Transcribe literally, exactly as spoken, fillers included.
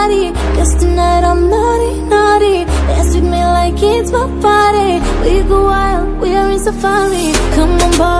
body. Guess tonight I'm naughty, naughty. Dance with me like it's my party. We go wild, we are in safari. Come on, boy.